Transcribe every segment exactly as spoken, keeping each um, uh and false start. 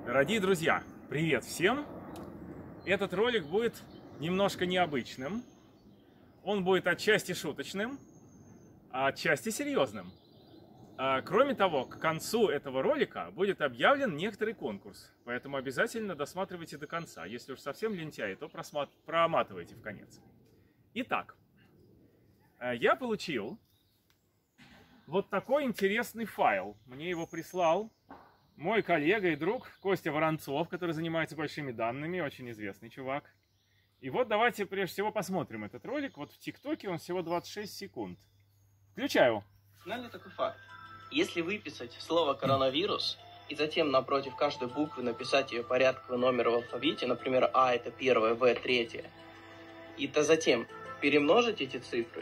Дорогие друзья, привет всем! Этот ролик будет немножко необычным. Он будет отчасти шуточным, а отчасти серьезным. А, кроме того, к концу этого ролика будет объявлен некоторый конкурс. Поэтому обязательно досматривайте до конца. Если уж совсем лентяи, то просмат... проматывайте в конец. Итак, я получил вот такой интересный файл. Мне его прислал мой коллега и друг Костя Воронцов, который занимается большими данными, очень известный чувак. И вот давайте прежде всего посмотрим этот ролик. Вот в ТикТоке он всего двадцать шесть секунд. Включаю. Знаете такой факт? Если выписать слово «коронавирус» и затем напротив каждой буквы написать ее порядковый номер в алфавите, например, А это первое, В третье, и то затем перемножить эти цифры,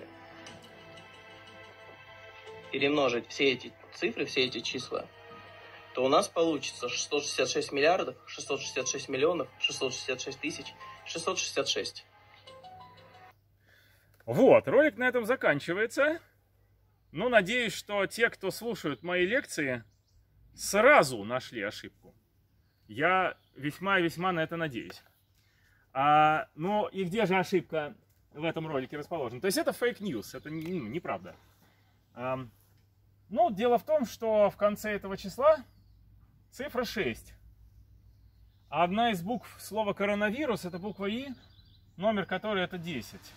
перемножить все эти цифры, все эти числа, то у нас получится шестьсот шестьдесят шесть миллиардов, шестьсот шестьдесят шесть миллионов, шестьсот шестьдесят шесть тысяч, шестьсот шестьдесят шесть. Вот, ролик на этом заканчивается. Ну, надеюсь, что те, кто слушают мои лекции, сразу нашли ошибку. Я весьма и весьма на это надеюсь. А, ну, и где же ошибка в этом ролике расположена? То есть это фейк-ньюс, это неправда. А, ну, дело в том, что в конце этого числа цифра шесть. А одна из букв слова «коронавирус» — это буква И, номер которой это десять.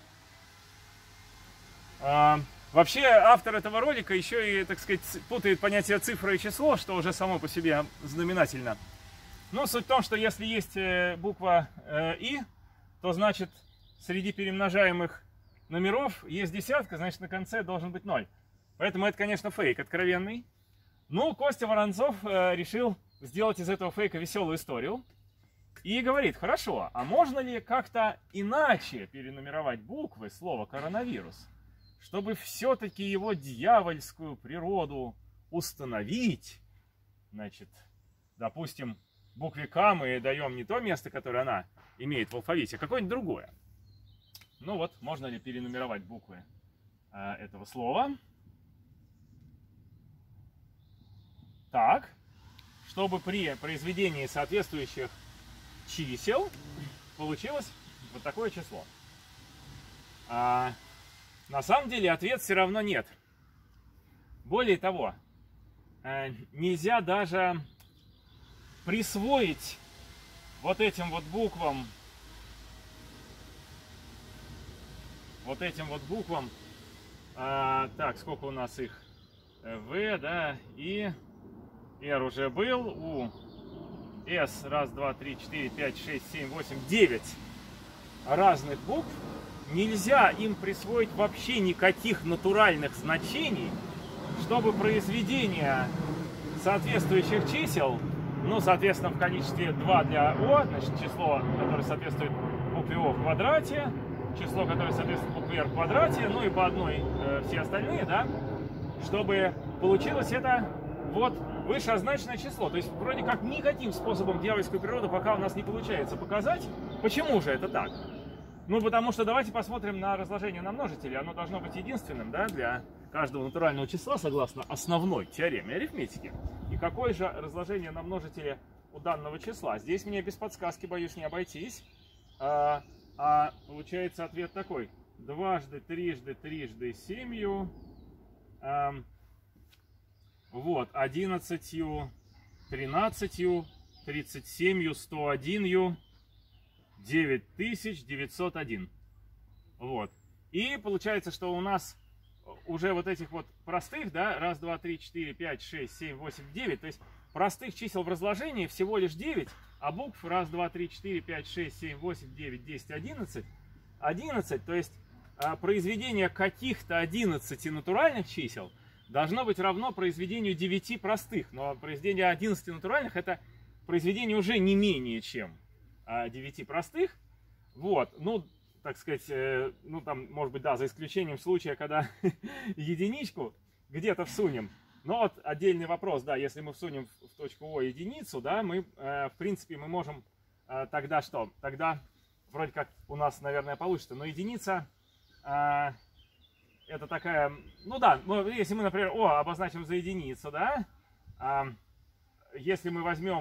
А, вообще, автор этого ролика еще и, так сказать, путает понятие цифра и число, что уже само по себе знаменательно. Но суть в том, что если есть буква И, то значит среди перемножаемых номеров есть десятка, значит на конце должен быть ноль. Поэтому это, конечно, фейк откровенный. Ну, Костя Воронцов решил сделать из этого фейка веселую историю. И говорит: хорошо, а можно ли как-то иначе перенумеровать буквы слова «коронавирус», чтобы все-таки его дьявольскую природу установить? Значит, допустим, букве К мы даем не то место, которое она имеет в алфавите, а какое-нибудь другое. Ну вот, можно ли перенумеровать буквы э, этого слова так, чтобы при произведении соответствующих чисел получилось вот такое число? А, на самом деле ответ все равно нет. Более того, э, нельзя даже присвоить вот этим вот буквам, вот этим вот буквам, а, так, сколько у нас их? В, да, И, Р уже был, У, С, раз, два, три, четыре, пять, шесть, семь, восемь, девять разных букв. Нельзя им присвоить вообще никаких натуральных значений, чтобы произведение соответствующих чисел, ну, соответственно, в количестве два для О, значит, число, которое соответствует букве О в квадрате, число, которое соответствует букве Р в квадрате, ну и по одной э, все остальные, да, чтобы получилось это вот вышеозначенное число. То есть вроде как никаким способом дьявольскую природу пока у нас не получается показать. Почему же это так? Ну, потому что давайте посмотрим на разложение на множители. Оно должно быть единственным, да, для каждого натурального числа, согласно основной теореме арифметики. И какое же разложение на множители у данного числа? Здесь мне без подсказки, боюсь, не обойтись. А, а получается ответ такой: дважды, трижды, трижды, семью. А, вот, одиннадцатью, тринадцатью, тридцать семью, сто одинью, девять тысяч девятьсот один. Вот. И получается, что у нас уже вот этих вот простых, да, раз, два, три, четыре, пять, шесть, семь, восемь, девять, то есть простых чисел в разложении всего лишь девять, а букв раз, два, три, четыре, пять, шесть, семь, восемь, девять, десять, одиннадцать, одиннадцать, то есть а, произведение каких-то одиннадцати натуральных чисел должно быть равно произведению девяти простых, но произведение одиннадцати натуральных — это произведение уже не менее чем девяти простых. Вот, ну, так сказать, э, ну там, может быть, да, за исключением случая, когда единичку где-то всунем. Но вот отдельный вопрос, да, если мы всунем в точку О единицу, да, мы, э, в принципе, мы можем э, тогда что? Тогда вроде как у нас, наверное, получится, но единица э, это такая, ну да, ну, если мы, например, О обозначим за единицу, да, э, если мы возьмем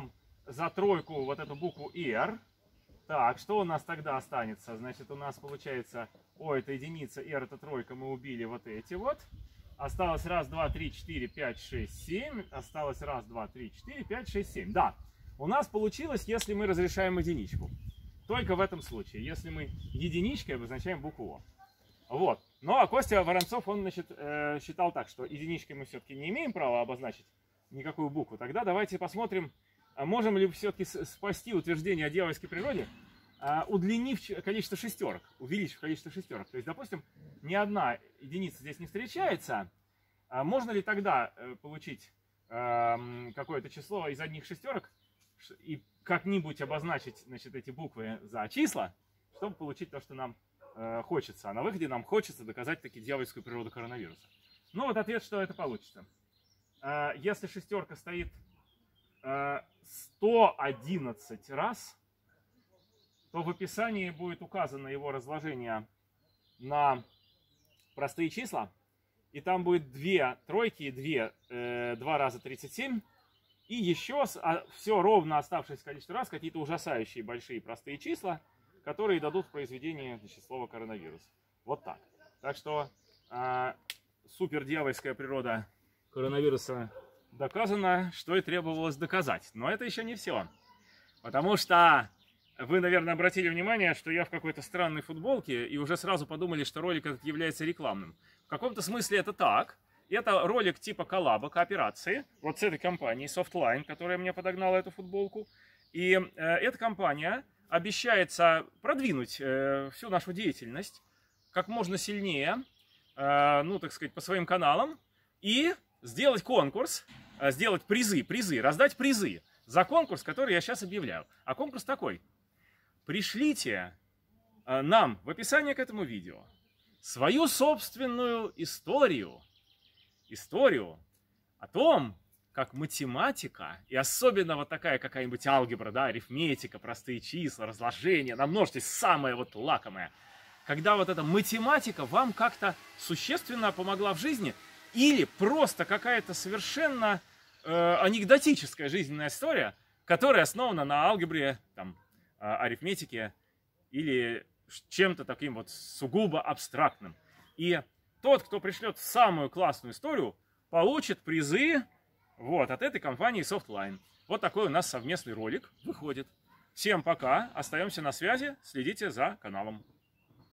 за тройку вот эту букву R. Так, что у нас тогда останется? Значит, у нас получается O это единица, R это тройка, мы убили вот эти вот. Осталось раз, два, три, четыре, пять, шесть, семь. Осталось раз, два, три, четыре, пять, шесть, семь. Да, у нас получилось, если мы разрешаем единичку. Только в этом случае, если мы единичкой обозначаем букву О. Вот. Ну а Костя Воронцов, он, значит, считал так, что единичкой мы все-таки не имеем права обозначить никакую букву. Тогда давайте посмотрим, можем ли все-таки спасти утверждение о дьявольской природе, удлинив количество шестерок, увеличив количество шестерок. То есть, допустим, ни одна единица здесь не встречается. Можно ли тогда получить какое-то число из одних шестерок и как-нибудь обозначить, значит, эти буквы за числа, чтобы получить то, что нам хочется? А на выходе нам хочется доказать таки дьявольскую природу коронавируса. Ну вот ответ, что это получится. Если шестерка стоит сто одиннадцать раз, то в описании будет указано его разложение на простые числа. И там будет две тройки и две, э, два раза тридцать семь. И еще а, все ровно оставшееся количество раз какие-то ужасающие большие простые числа, которые дадут в произведении, значит, слова коронавирус. Вот так. Так что э, супер дьявольская природа коронавируса доказана, что и требовалось доказать. Но это еще не все. Потому что вы, наверное, обратили внимание, что я в какой-то странной футболке, и уже сразу подумали, что ролик этот является рекламным. В каком-то смысле это так. Это ролик типа коллаба, кооперации, вот с этой компанией Softline, которая мне подогнала эту футболку. И э, эта компания обещается продвинуть э, всю нашу деятельность как можно сильнее, э, ну, так сказать, по своим каналам, и сделать конкурс, э, сделать призы, призы, раздать призы за конкурс, который я сейчас объявляю. А конкурс такой. Пришлите э, нам в описании к этому видео свою собственную историю, историю о том, как математика, и особенно вот такая какая-нибудь алгебра, да, арифметика, простые числа, разложения, на множестве, самое вот лакомое, когда вот эта математика вам как-то существенно помогла в жизни, или просто какая-то совершенно э, анекдотическая жизненная история, которая основана на алгебре, там, э, арифметике или чем-то таким вот сугубо абстрактным. И тот, кто пришлет самую классную историю, получит призы вот, от этой компании Softline. Вот такой у нас совместный ролик выходит. Всем пока, остаемся на связи, следите за каналом.